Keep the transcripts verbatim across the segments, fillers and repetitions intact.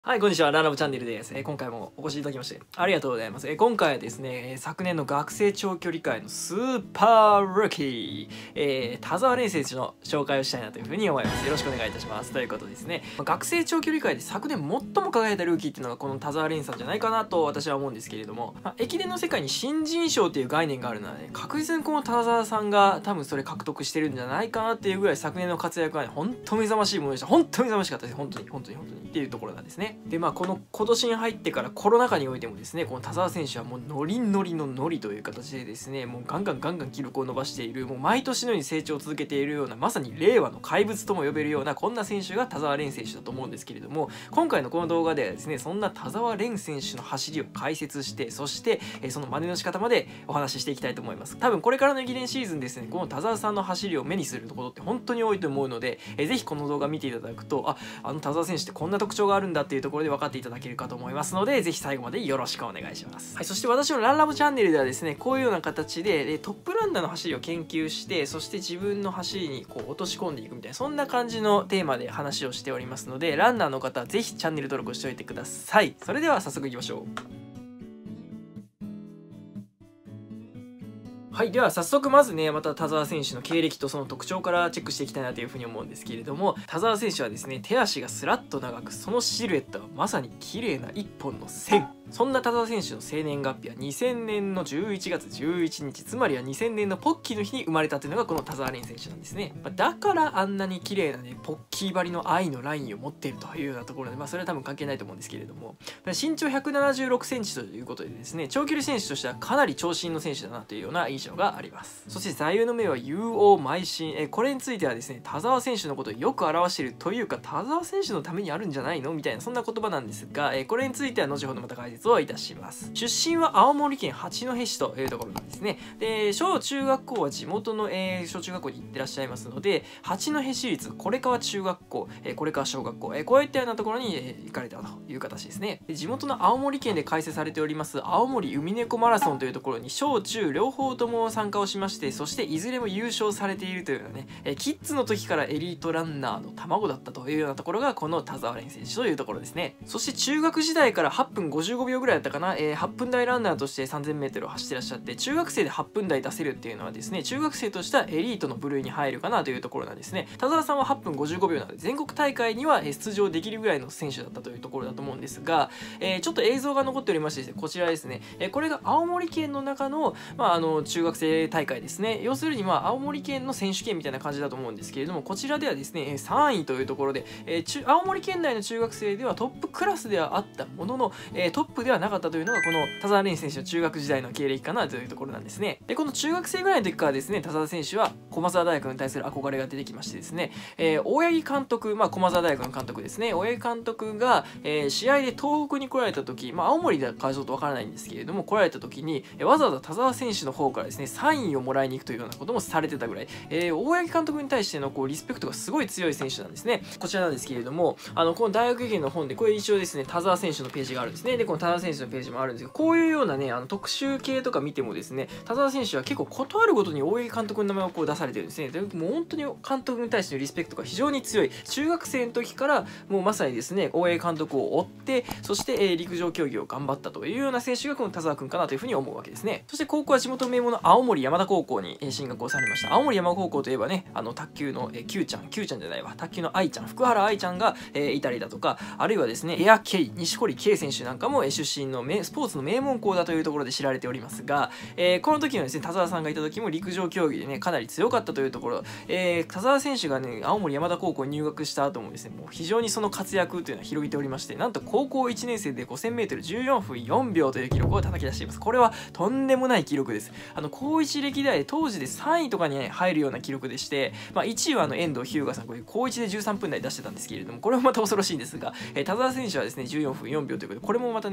はい、こんにちは。ランラブチャンネルです。えー今回もお越しいただきまして、ありがとうございます。えー今回はですね、えー昨年の学生長距離界のスーパールーキー、えー田澤廉選手の紹介をしたいなというふうに思います。よろしくお願いいたします。ということですね、まあ学生長距離界で昨年最も輝いたルーキーっていうのがこの田澤廉さんじゃないかなと私は思うんですけれども、まあ、駅伝の世界に新人賞っていう概念があるので、ね、確実にこの田澤さんが多分それ獲得してるんじゃないかなっていうぐらい昨年の活躍はね、本当目覚ましいものでした。本当目覚ましかったです。本当に、本当に、本当にっていうところなんですね。で、まあ、この今年に入ってからコロナ禍においてもですね、この田澤選手はもうノリノリのノリという形でですね、もうガンガンガンガン記録を伸ばしている、もう毎年のように成長を続けているような、まさに令和の怪物とも呼べるようなこんな選手が田澤廉選手だと思うんですけれども、今回のこの動画ではですね、そんな田澤廉選手の走りを解説して、そしてその真似の仕方までお話ししていきたいと思います。多分これからの駅伝シーズンですね、この田澤さんの走りを目にすることって本当に多いと思うので、えぜひこの動画見ていただくと、あ、あの田澤選手ってこんな特徴があるんだっていうところで分かっていただけるかと思いますので、ぜひ最後までよろしくお願いします。はい、そして私のランラボチャンネルではですね、こういうような形でトップランナーの走りを研究して、そして自分の走りにこう落とし込んでいくみたいな、そんな感じのテーマで話をしておりますので、ランナーの方はぜひチャンネル登録しておいてください。それでは早速いきましょう。はい、では早速まずね、また田澤選手の経歴とその特徴からチェックしていきたいなというふうに思うんですけれども、田澤選手はですね、手足がスラッと長く、そのシルエットはまさに綺麗な一本の線。そんな田澤選手の生年月日はにせんねんのじゅういちがつじゅういちにち、つまりはにせんねんのポッキーの日に生まれたというのがこの田澤廉選手なんですね。だからあんなに綺麗なね、ポッキー張りの愛のラインを持っているというようなところで、まあそれは多分関係ないと思うんですけれども、身長ひゃくななじゅうろくセンチということでですね、長距離選手としてはかなり長身の選手だなというような印象があります。そして座右の銘は有王邁進、えこれについてはですね、田澤選手のことをよく表しているというか、田澤選手のためにあるんじゃないのみたいな、そんな言葉なんですが、えこれについては後ほどまた解説をいたします。出身は青森県八戸市というところなんですね。で、小中学校は地元の、えー、小中学校に行ってらっしゃいますので、八戸市立これ川中学校、えー、これ川小学校、えー、こういったようなところに、えー、行かれたという形ですね。で、地元の青森県で開催されております青森海猫マラソンというところに小中両方とも参加をしまして、そしていずれも優勝されているというようなね、えー、キッズの時からエリートランナーの卵だったというようなところがこの田澤廉選手というところですね。そして中学時代からはっぷんごじゅうごびょうぐらいだったかな、えーはっぷん台ランナーとして さんぜんメートル を走ってらっしゃって、中学生ではっぷん台出せるっていうのはですね、中学生としてはエリートの部類に入るかなというところなんですね。田澤さんははっぷんごじゅうごびょうなので全国大会には出場できるぐらいの選手だったというところだと思うんですが、えー、ちょっと映像が残っておりましてですね、こちらですね、えー、これが青森県の中の、まあ、あの中学生大会ですね。要するにまあ青森県の選手権みたいな感じだと思うんですけれども、こちらではですねさんいというところで、えー、中青森県内の中学生ではトップクラスではあったものの、えー、トップではなかったというのがこの田澤廉選手の中学時代の経歴かなというところなんですね。で、この中学生ぐらいの時からですね、田澤選手は駒澤大学に対する憧れが出てきましてですね、えー、大八木監督、まあ駒澤大学の監督ですね、大八木監督が、えー、試合で東北に来られた時、まあ青森だからちょっとわからないんですけれども、来られた時に、えー、わざわざ田澤選手の方からですね、サインをもらいに行くというようなこともされてたぐらい、えー、大八木監督に対してのこうリスペクトがすごい強い選手なんですね。こちらなんですけれども、あのこの大学駅伝の本でこれ一応ですね、田澤選手のページがあるんですね。で、この田澤選手のページもあるんですけど、こういうようなね、あの特集系とか見てもですね、田澤選手は結構断るごとに大八木監督の名前をこう出されてるんですね。で、もう本当に監督に対してのリスペクトが非常に強い。中学生の時からもうまさにですね、大八木監督を追って、そして、えー、陸上競技を頑張ったというような選手がこの田澤君かなというふうに思うわけですね。そして高校は地元名門の青森山田高校に進学をされました。青森山田高校といえばね、あの卓球の、えー、Q ちゃん、Q ちゃんじゃないわ、卓球の愛ちゃん、福原愛ちゃんが、えー、いたりだとか、あるいはですね、エアケイ、西堀圭選手なんかも、えー、出身のスポーツの名門校だというところで知られておりますが、えー、この時のですね、田澤さんがいた時も陸上競技でね、かなり強かったというところ、えー、田澤選手がね、青森山田高校に入学した後もですね、もう非常にその活躍というのは広げておりまして、なんと高校いちねん生で ごせんメートルじゅうよんふんよんびょうという記録を叩き出しています。これはとんでもない記録です。あの、高いち歴代で当時でさんいとかに、ね、入るような記録でして、まあ、いちいはあの遠藤日向さん、これ高いちでじゅうさんぷん台出してたんですけれども、これもまた恐ろしいんですが、えー、田澤選手はですね、じゅうよんふんよんびょうということで、これもまたね、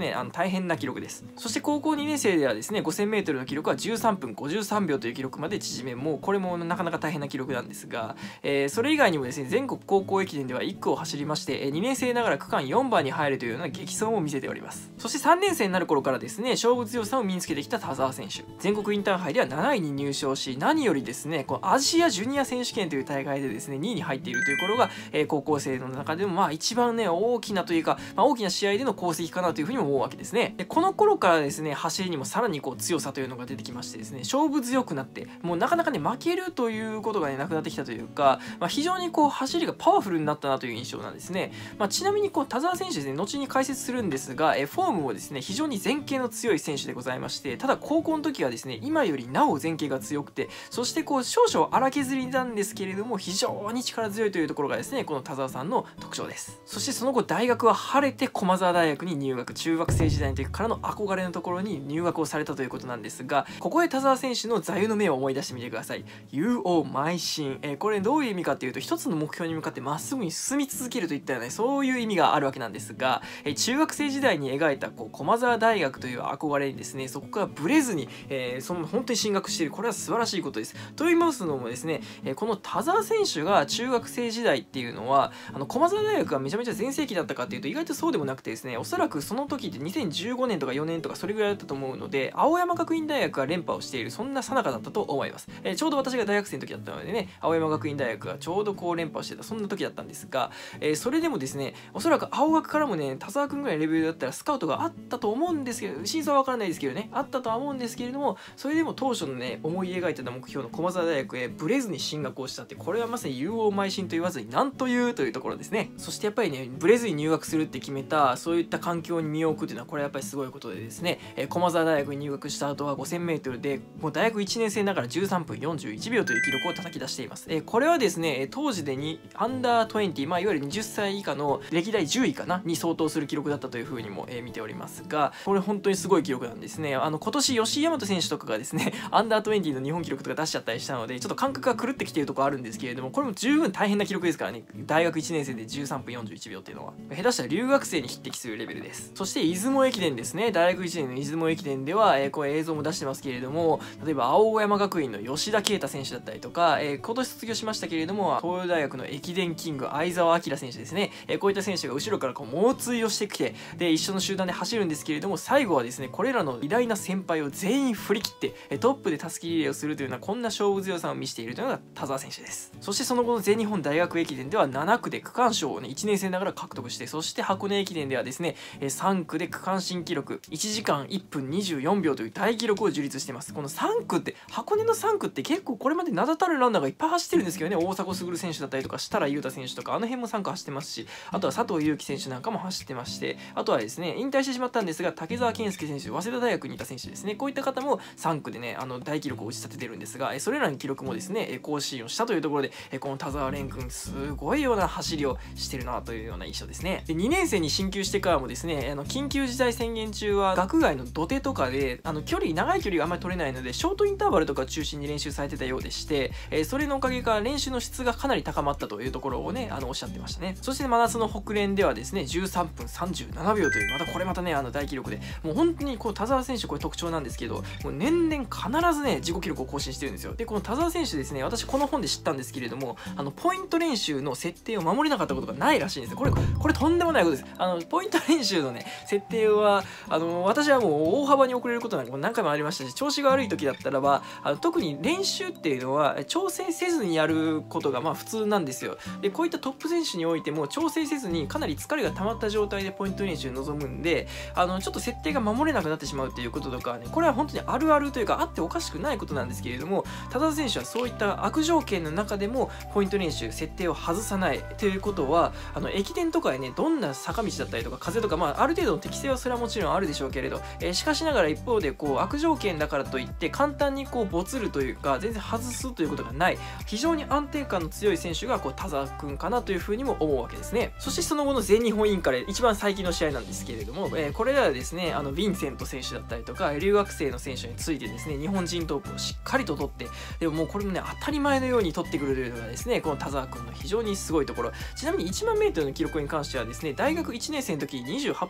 ね、あの大変な記録です。そして高校にねん生ではですね ごせんメートルの記録はじゅうさんぷんごじゅうさんびょうという記録まで縮め、もうこれもなかなか大変な記録なんですが、えー、それ以外にもですね全国高校駅伝ではいっくを走りまして、にねん生ながら区間よんばんに入るというような激走も見せております。そしてさんねん生になる頃からですね勝負強さを身につけてきた田澤選手、全国インターハイではなないに入賞し、何よりですねこのアジアジュニア選手権という大会でですねにいに入っているという頃が、えー、高校生の中でもまあ一番ね大きなというか、まあ、大きな試合での功績かなというふうに思うわけですね。でこの頃からですね走りにもさらにこう強さというのが出てきましてですね、勝負強くなって、もうなかなかね負けるということがねなくなってきたというか、まあ、非常にこう走りがパワフルになったなという印象なんですね。まあ、ちなみにこう田澤選手ですね後に解説するんですが、えフォームもですね非常に前傾の強い選手でございまして、ただ高校の時はですね今よりなお前傾が強くて、そしてこう少々荒削りなんですけれども非常に力強いというところがですねこの田澤さんの特徴です。そしてその後大学は晴れて駒澤大学に入学、中学生時代の時からの憧れのところに入学をされたということなんですが、ここで田澤選手の座右の銘を思い出してみてください。 You are 邁進、えー、これどういう意味かっていうと、一つの目標に向かってまっすぐに進み続けるといったような、ね、そういう意味があるわけなんですが、えー、中学生時代に描いたこう駒澤大学という憧れにですねそこからブレずに、えー、その本当に進学している、これは素晴らしいことです。と言いますのもですね、えー、この田澤選手が中学生時代っていうのはあの駒澤大学がめちゃめちゃ全盛期だったかっていうと意外とそうでもなくてですね、おそらくその時ってにせんじゅうごねんとかよねんとかそれぐらいだったと思うので、青山学院大学が連覇をしているそんな最中だったと思います。えー、ちょうど私が大学生の時だったのでね、青山学院大学がちょうどこう連覇をしてたそんな時だったんですが、えー、それでもですねおそらく青学からもね田澤君ぐらいレベルだったらスカウトがあったと思うんですけど、真相は分からないですけどねあったとは思うんですけれども、それでも当初のね思い描いてた目標の駒澤大学へブレずに進学をしたって、これはまさに有王邁進と言わずになんというというところですね。そしてやっぱりねブレずに入学するって決めたそういった環境に身を置くというのはこれはやっぱりすごいことでですね、えー、駒澤大学に入学した後は ごせんメートル でもう大学いちねん生ながらじゅうさんぷんよんじゅういちびょうという記録を叩き出しています。えー、これはですね当時でにアンダーにじゅう、まあ、いわゆるはたち以下の歴代じゅういかなに相当する記録だったというふうにも、えー、見ておりますが、これ本当にすごい記録なんですね。あの今年吉井大和選手とかがですねアンダーにじゅうの日本記録とか出しちゃったりしたのでちょっと感覚が狂ってきているところあるんですけれども、これも十分大変な記録ですからね。大学いちねん生でじゅうさんぷんよんじゅういちびょうっていうのは下手したら留学生に匹敵するレベルです。そして出雲駅伝ですね、大学いちねんの出雲駅伝では、えー、これ映像も出してますけれども、例えば青山学院の吉田啓太選手だったりとか、えー、今年卒業しましたけれども東洋大学の駅伝キング相澤晃選手ですね、えー、こういった選手が後ろからこう猛追をしてきて、で一緒の集団で走るんですけれども、最後はですねこれらの偉大な先輩を全員振り切って、えー、トップで襷リレーをするというようなこんな勝負強さを見せているというのが田澤選手です。そしてその後の全日本大学駅伝ではななくで区間賞をねいちねん生ながら獲得して、そして箱根駅伝ではですねさんくで区間新記録いちじかんいっぷんにじゅうよんびょうという大記録を樹立しています。このさんくって箱根のさんくって結構これまで名だたるランナーがいっぱい走ってるんですけどね、大迫傑選手だったりとか設楽悠太選手とかあの辺もさんく走ってますし、あとは佐藤悠基選手なんかも走ってまして、あとはですね引退してしまったんですが竹澤健介選手、早稲田大学にいた選手ですね、こういった方もさんくでねあの大記録を打ち立ててるんですが、それらの記録もですね更新をしたというところで、この田澤廉君すごいような走りをしてるなというような印象ですね。でにねん生に進級してからもですねあの緊急事態宣言中は学外の土手とかであの距離長い距離があんまり取れないのでショートインターバルとか中心に練習されてたようでして、えー、それのおかげか練習の質がかなり高まったというところをねあのおっしゃってましたね。そして真夏の北連ではですねじゅうさんぷんさんじゅうななびょうというまたこれまたねあの大記録で、もう本当にこう田澤選手これ特徴なんですけど、もう年々必ずね自己記録を更新してるんですよ。でこの田澤選手ですね、私この本で知ったんですけれども、あのポイント練習の設定を守れなかったことがないらしいんですよ。これこれとんでもないことです。あのポイント練習のね設定はあの私はもう大幅に遅れることなんかも何回もありましたし、調子が悪い時だったらばあの特に練習っていうのは調整せずにやることがまあ普通なんですよ。でこういったトップ選手においても調整せずにかなり疲れが溜まった状態でポイント練習に臨むんで、あのちょっと設定が守れなくなってしまうっていうこととかね、これは本当にあるあるというかあっておかしくないことなんですけれども、田澤選手はそういった悪条件の中でもポイント練習設定を外さないということは、あの駅伝とかでねどんな坂道だったりとか風とか、まあ、ある程度の適性はそれはもちろんあるでしょうけれど、えー、しかしながら一方でこう悪条件だからといって簡単にこうボツるというか全然外すということがない非常に安定感の強い選手がこう田澤君かなというふうにも思うわけですね。そしてその後の全日本インカレ一番最近の試合なんですけれども、えー、これらはですねあのヴィンセント選手だったりとか留学生の選手についてですね日本人トップをしっかりと取って、でももうこれもね当たり前のように取ってくるというのがですねこの田澤君の非常にすごいところ。ちなみにいちまんメートルの記録に関してはですね大学いちねん生の時ににじゅうはっぷんじゅうさん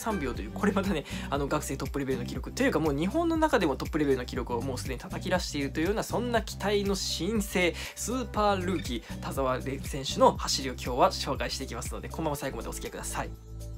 さんびょうという、これまたねあの学生トップレベルの記録というか、もう日本の中でもトップレベルの記録をもうすでに叩き出しているというような、そんな期待の新星スーパールーキー田澤廉選手の走りを今日は紹介していきますので、このまま最後までお付き合いください。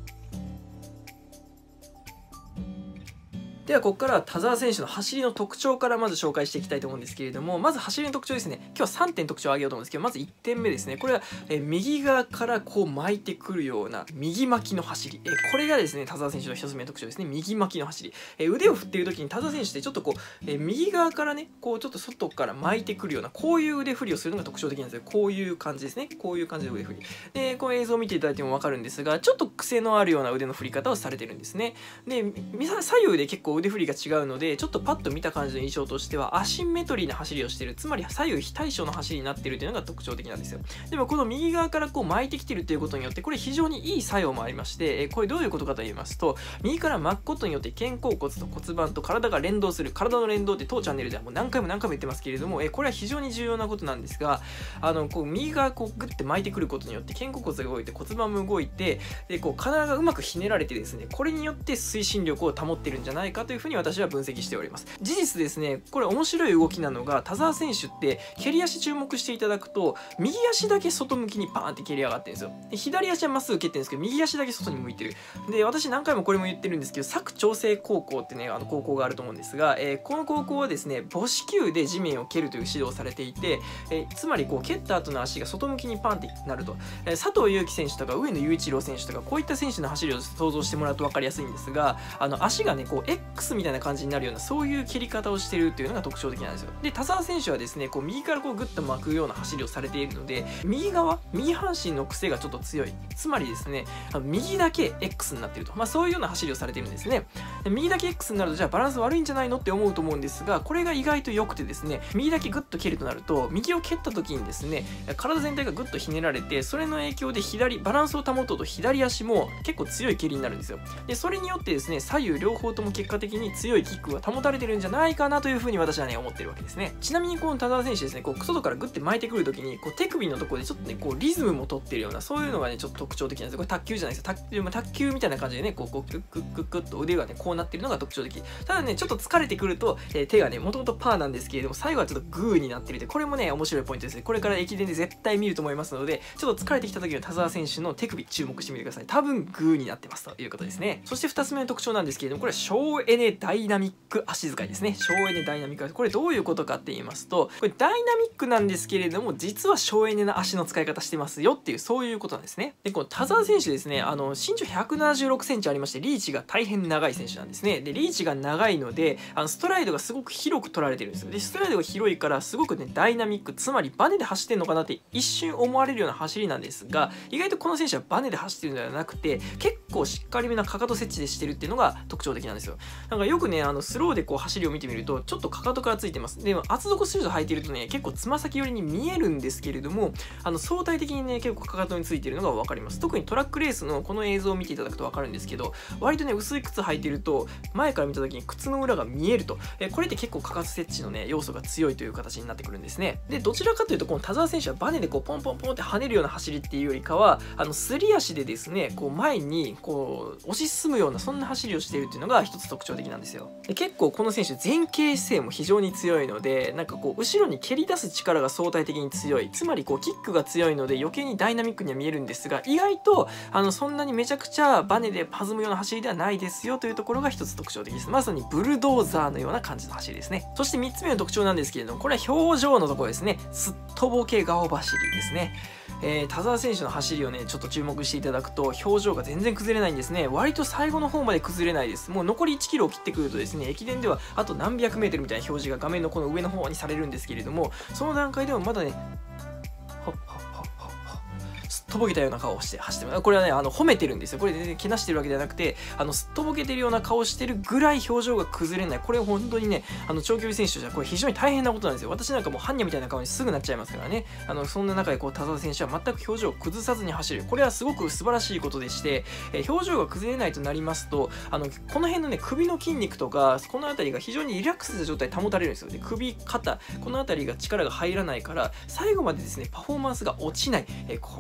ではここから田澤選手の走りの特徴からまず紹介していきたいと思うんですけれども、まず走りの特徴ですね。今日はさんてん特徴を挙げようと思うんですけど、まずいってんめですね。これはえ右側からこう巻いてくるような右巻きの走り、えこれがですね田澤選手のひとつめの特徴ですね。右巻きの走り、え腕を振っている時に田澤選手ってちょっとこうえ右側からねこうちょっと外から巻いてくるような、こういう腕振りをするのが特徴的なんですよ。こういう感じですね。こういう感じの腕振りで、この映像を見ていただいても分かるんですが、ちょっと癖のあるような腕の振り方をされてるんですね。で左右で結構腕振りが違うので、ちょっとパッと見た感じの印象としてはアシンメトリーな走りをしている、つまり左右非対称の走りになっているというのが特徴的なんですよ。でもこの右側からこう巻いてきているということによって、これ非常にいい作用もありまして、これどういうことかと言いますと、右から巻くことによって肩甲骨と骨盤と体が連動する、体の連動って当チャンネルではもう何回も何回も言ってますけれども、これは非常に重要なことなんですが、あのこう右側こうグッて巻いてくることによって肩甲骨が動いて骨盤も動いて、でこう体がうまくひねられてですね、これによって推進力を保っているんじゃないかというふうに私は分析しております。事実ですね、これ面白い動きなのが、田澤選手って蹴り足注目していただくと、右足だけ外向きにパーンって蹴り上がってるんですよ。で左足はまっすぐ蹴ってるんですけど、右足だけ外に向いてる。で私何回もこれも言ってるんですけど、佐久長聖高校ってねあの高校があると思うんですが、えー、この高校はですね母子球で地面を蹴るという指導をされていて、えー、つまりこう蹴った後の足が外向きにパンってなると、えー、佐藤悠基選手とか上野裕一郎選手とか、こういった選手の走りを想像してもらうと分かりやすいんですが、あの足がねこう X みたいな感じになるような、そういう蹴り方をしているというのが特徴的なんですよ。で田澤選手はですねこう右からこうグッと巻くような走りをされているので、右側右半身の癖がちょっと強い、つまりですねあの右だけ X になっていると、まあ、そういうような走りをされているんですね。で右だけ X になるとじゃあバランス悪いんじゃないのって思うと思うんですが、これが意外と良くてですね、右だけグッと蹴るとなると、右を蹴った時にですね体全体がグッとひねられて、それの影響で左バランスを保とうと左足も結構強い蹴りになるんですよ。でそれによってですね左右両方とも結果的に強いキックが保たれてるんじゃないかなというふうに私はね思ってるわけですね。ちなみにこの田澤選手ですね、こう外からグッて巻いてくる時にこう手首のところでちょっとねこうリズムも取ってるような、そういうのがねちょっと特徴的なんですよ。これ卓球じゃないですよ。卓球、まあ、卓球みたいな感じでねこうこうクックックックッと腕がねこうなってるのが特徴的。ただねちょっと疲れてくると、えー、手がねもともとパーなんですけれども、最後はちょっとグーになってるで、これもね面白いポイントですね。これから駅伝で絶対見ると思いますので、ちょっと疲れてきた時の田澤選手の手首注目してみてください。多分グーになってますということですね。そしてふたつめの特徴なんですけれども、これは省エネダイナミック足使いですね。省エネダイナミック、これどういうことかって言いますと、これダイナミックなんですけれども、実は省エネな足の使い方してますよっていう、そういうことなんですね。でこの田澤選手ですね、あの身長ひゃくななじゅうろくセンチありまして、リーチが大変長い選手なんですね。でリーチが長いので、あのストライドがすごく広く取られてるんですよ。でストライドが広いからすごくねダイナミック、つまりバネで走ってんのかなって一瞬思われるような走りなんですが、意外とこの選手はバネで走ってるのではなくて、結構しっかりめなかかと接地でしてるっていうのが特徴的なんですよ。なんかよくねあのスローでこう走りを見てみると、ちょっとかかとからついてます。でも厚底シューズ履いているとね結構つま先寄りに見えるんですけれども、あの相対的にね結構かかとについているのが分かります。特にトラックレースのこの映像を見ていただくと分かるんですけど、割とね薄い靴履いていると前から見た時に靴の裏が見えると、えこれって結構かかと接地のね要素が強いという形になってくるんですね。でどちらかというとこの田澤選手はバネでこうポンポンポンって跳ねるような走りっていうよりかは、あのすり足でですねこう前にこう押し進むような、そんな走りをしているっていうのが一つ特徴的なんですよ。で結構この選手前傾姿勢も非常に強いので、なんかこう後ろに蹴り出す力が相対的に強い、つまりこうキックが強いので余計にダイナミックには見えるんですが、意外とあのそんなにめちゃくちゃバネで弾むような走りではないですよというところが一つ特徴的です。まさにブルドーザーのような感じの走りですね。そしてみっつめの特徴なんですけれども、これは表情のところですね。すっとぼけ顔走りですね。えー、田澤選手の走りをねちょっと注目していただくと、表情が全然崩れないんですね。割と最後の方まで崩れないです。もう残りいちキロを切ってくるとですね、駅伝ではあと何百メートルみたいな表示が画面のこの上の方にされるんですけれども、その段階でもまだねほっほっほっほっほすっとぼけたような顔をして走ってます。これはねあの褒めてるんですよ。これ全然けなしてるわけではなくて、あのすっとぼけてるような顔をしてるぐらい表情が崩れない。これ本当にねあの長距離選手としてはこれ非常に大変なことなんですよ。私なんかもう般若みたいな顔にすぐなっちゃいますからね。あのそんな中でこう田澤選手は全く表情を崩さずに走る、これはすごく素晴らしいことでして、えー、表情が崩れないとなりますと、あのこの辺のね首の筋肉とかこの辺りが非常にリラックスした状態保たれるんですよ。で首肩この辺りが力が入らないから、最後までですねパフォーマンスが落ちない、えー、これはね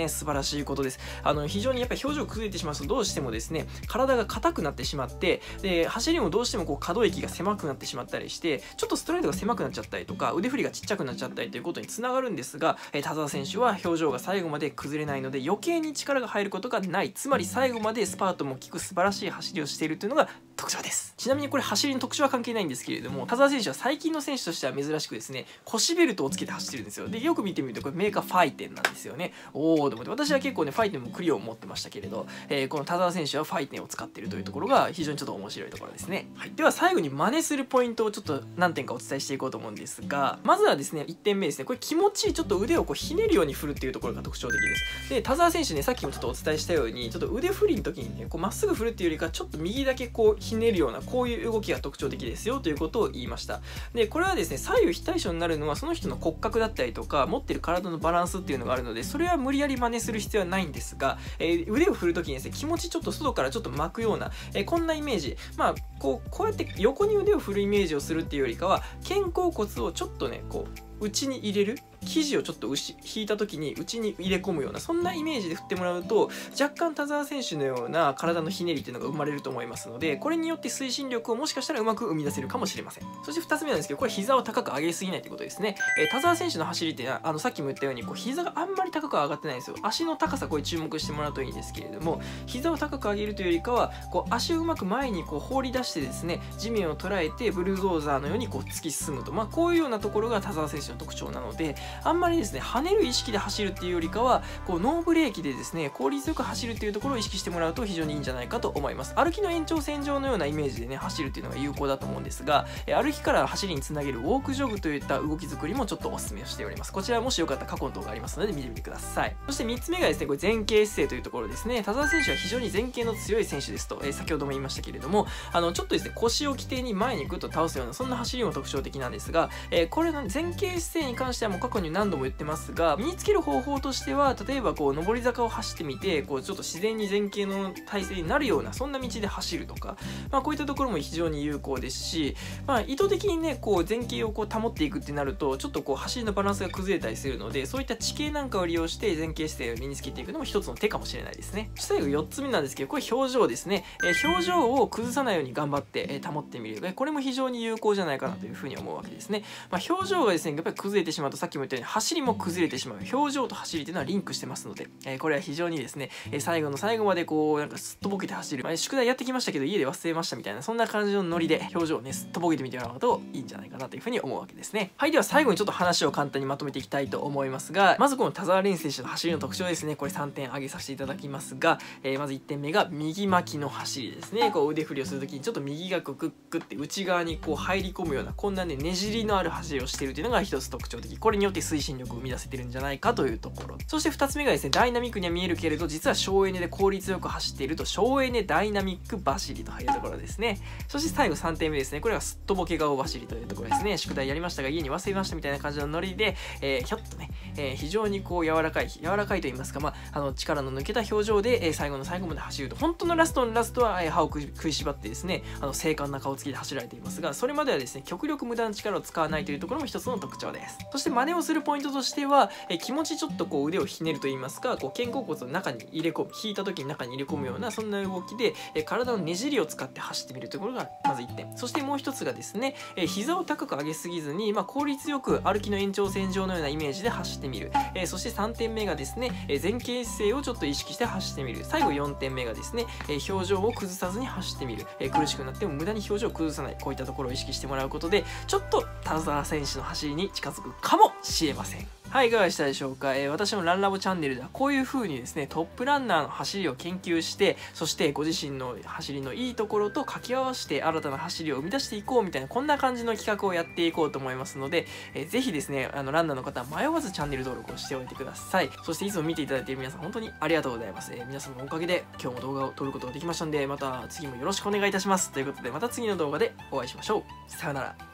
ね、素晴らしいことです。あの非常にやっぱり表情崩れてしまうとどうしてもですね、体が硬くなってしまって、で走りもどうしてもこう可動域が狭くなってしまったりして、ちょっとストライドが狭くなっちゃったりとか、腕振りがちっちゃくなっちゃったりということにつながるんですが、えー、田澤選手は表情が最後まで崩れないので余計に力が入ることがない、つまり最後までスパートも効く素晴らしい走りをしているというのが特徴です。ちなみにこれ走りの特徴は関係ないんですけれども、田澤選手は最近の選手としては珍しくですね、腰ベルトをつけて走ってるんですよ。でよく見てみるとこれメーカーファイテンなんですよね。おおと思って、私は結構ねファイテンもクリオを持ってましたけれど、えー、この田澤選手はファイテンを使っているというところが非常にちょっと面白いところですね。はい、では最後に真似するポイントをちょっと何点かお伝えしていこうと思うんですが、まずはですねいってんめですね、これ気持ちいいちょっと腕をこうひねるように振るっていうところが特徴的です。で田澤選手ね、さっきもちょっとお伝えしたようにちょっと腕振りの時にね、こうまっすぐ振るっていうよりかちょっと右だけこうひねるような、こういう動きが特徴的ですよということを言いました。でこれはですね、左右非対称になるのはその人の骨格だったりとか持ってる体のバランスっていうのがあるので、それは無理やり真似する必要はないんですが、えー、腕を振る時にですね、気持ちちょっと外からちょっと巻くような、えー、こんなイメージ、まあこうこうやって横に腕を振るイメージをするっていうよりかは、肩甲骨をちょっとねこう内に入れる、生地をちょっと引いた時に内に入れ込むような、そんなイメージで振ってもらうと若干田澤選手のような体のひねりっていうのが生まれると思いますので、これによって推進力をもしかしたらうまく生み出せるかもしれません。そしてふたつめなんですけど、これ膝を高く上げすぎないということですね。えー、田澤選手の走りってあのさっきも言ったようにこう膝があんまり高くは上がってないんですよ。足の高さこれ注目してもらうといいんですけれども、膝を高く上げるというよりかはこう足をうまく前にこう放り出してですね、地面を捉えてブルドーザーのようにこう突き進むと、まあ、こういうようなところが田澤選手の特徴なので、あんまりですね跳ねる意識で走るっていうよりかはこうノーブレーキでですね効率よく走るっていうところを意識してもらうと非常にいいんじゃないかと思います。歩きの延長線上のようなイメージでね走るっていうのが有効だと思うんですが、歩きから走りにつなげるウォークジョグといった動き作りもちょっとお勧めをしております。こちらもしよかったら過去の動画ありますので見てみてください。そしてみっつめがですね、これ前傾姿勢というところですね。田澤選手は非常に前傾の強い選手ですと、えー、先ほども言いましたけれども、あのちょっとですね腰を起点に前にグッと倒すようなそんな走りも特徴的なんですが、えー、これの前傾姿勢に関してはもう過去に何度も言ってますが、身につける方法としては例えばこう上り坂を走ってみてこうちょっと自然に前傾の体勢になるようなそんな道で走るとか、まあ、こういったところも非常に有効ですし、まあ、意図的にねこう前傾をこう保っていくってなるとちょっとこう走りのバランスが崩れたりするので、そういった地形なんかを利用して前傾姿勢を身につけていくのも一つの手かもしれないですね。最後よっつめなんですけど、これ表情ですね。えー、表情を崩さないように頑張って、えー、保ってみる、これも非常に有効じゃないかなというふうに思うわけですね。まあ、表情がですねやっぱり崩れてしまうと、さっきも言ったように走りも崩れてしまう。表情と走りというのはリンクしてますので、えー、これは非常にですね、えー、最後の最後までこうなんかすっとぼけて走る、まあ、宿題やってきましたけど家で忘れましたみたいなそんな感じのノリで表情をねすっとぼけてみてもらうといいんじゃないかなというふうに思うわけですね。はい、では最後にちょっと話を簡単にまとめていきたいと思いますが、まずこの田澤廉選手の走りの特徴ですね。これさんてん挙げさせていただきますが、えー、まずいってんめが右巻きの走りですね。こう腕振りをするときにちょっと右がクックって内側にこう入り込むようなこんなねねじりのある走りをしているというのが一つ特徴的。これによって推進力を生み出せてるんじゃないかというところ。そしてふたつめがですね、ダイナミックには見えるけれど実は省エネで効率よく走っていると、省エネダイナミック走りというところですね。そして最後さんてんめですね。これはすっとぼけ顔走りというところですね。宿題やりましたが家に忘れましたみたいな感じのノリで、えー、ひょっとね、えー、非常にこう柔らかい柔らかいと言いますか、まあ、あの力の抜けた表情で、えー、最後の最後まで走ると、本当のラストのラストは、えー、歯を食いしばってですね、あの精悍な顔つきで走られていますが、それまではですね極力無駄な力を使わないというところも一つの特徴です。そして真似をするポイントとしては、えー、気持ちちょっとこう腕をひねると言いますか、こう肩甲骨の中に入れ込む、引いた時に中に入れ込むようなそんな動きで、えー、体のねじりを使って走ってみるところがまずいってん。そしてもう一つがですね、えー、膝を高く上げすぎずに、まあ、効率よく歩きの延長線上のようなイメージで走ってみる、えー、そしてさんてんめがですね、えー、前傾姿勢をちょっと意識して走ってみる。最後よんてんめがですね、えー、表情を崩さずに走ってみる、えー、苦しくなっても無駄に表情を崩さない、こういったところを意識してもらうことでちょっと田澤選手の走りに近づくかもしれません。はい、いかがでしたでしょうか。えー、私のランラボチャンネルではこういう風にですねトップランナーの走りを研究して、そしてご自身の走りのいいところと掛け合わせて新たな走りを生み出していこうみたいなこんな感じの企画をやっていこうと思いますので、えー、ぜひですねあのランナーの方は迷わずチャンネル登録をしておいてください。そしていつも見ていただいている皆さん本当にありがとうございます。えー、皆さんのおかげで今日も動画を撮ることができましたので、また次もよろしくお願いいたします。ということでまた次の動画でお会いしましょう。さよなら。